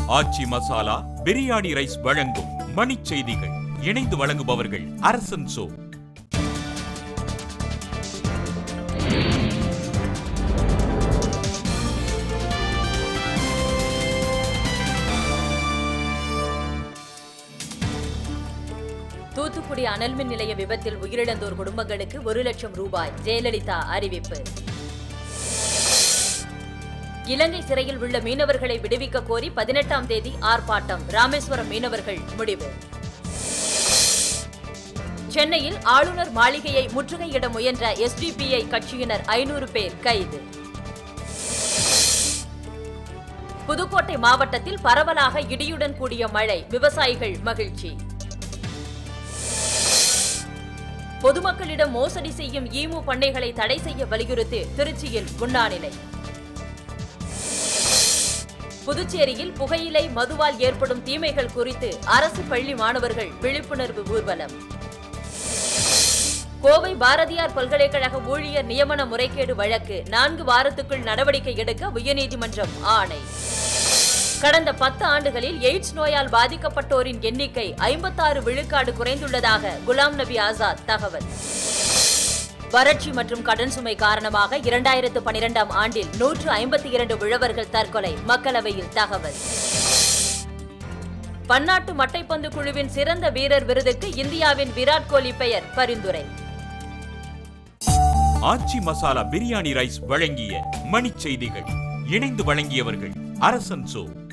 ஆச்சி masala biryani rice வழங்கும் மணிச் செய்திகள். இணைந்து வழங்குபவர்கள் அரசன் சோ. தூத்துக்குடி அனல்மின் நிலைய விபத்தில் உயிரிழந்தோர் குடும்பங்களுக்கு 1 லட்சம் ரூபாய் ஜெயலலிதா அறிவிப்பு. இலங்கை சிறையில் உள்ள மீனவர்களை விடுவிக்க கோரி 18ஆம் தேதி ஆர்ப்பாட்டம். ராமேஸ்வரம் மீனவர்கள் முடிவு. சென்னையில் ஆளுநர் மாளிகையை முற்றுகையிட முயன்ற SDPI கட்சியினர் 500 பேர் கைது. புதுக்கோட்டை மாவட்டத்தில் பரவலாக இடியுடன் கூடிய மழை. விவசாயிகள் மகிழ்ச்சி. பொதுமக்களிடம் மோசடி செய்யும் ஈமு பண்ணைகளை தடை செய்ய வலியுறுத்தி திருச்சியில் உண்ணாநிலை. புதுச்சேரியில் புகையிலை மதுவால் ஏற்படும் தீமைகள் குறித்து அரசு பள்ளி மாணவர்கள் விழிப்புணர்வு ஊர்வலம். கோவை பாரதியார் பல்கலைக்கழக ஊழியர் நியமன முறைகேடு வழக்கு 4 வாரத்துக்குள் நடவடிக்கை எடுக்க உயர்நீதிமன்றம் ஆணை. கடந்த 10 ஆண்டுகளில் எய்ட்ஸ் நோயால் பாதிக்கப்பட்டோரின் எண்ணிக்கை 56 விழுக்காடு குறைந்துள்ளதாக குலாம் நபி ஆசாத் தகவல். வறட்சி மற்றும் கடன் சுமை காரணமாக 2012ஆம் ஆண்டில் 152 உழவர்கள் தற்கொலை. மக்களவையில் தகவல். பன்னாட்டு மட்டைப்பந்து குழுவின் சிறந்த வீரர் விருதுக்கு இந்தியாவின் விராட் கோலி பெயர் பரிந்துரை. ஆச்சி மசாலா பிரியாணி ரைஸ் வழங்கிய மணிச் செய்திகள். இணைந்து வழங்கியவர்கள் அரசன் சோ.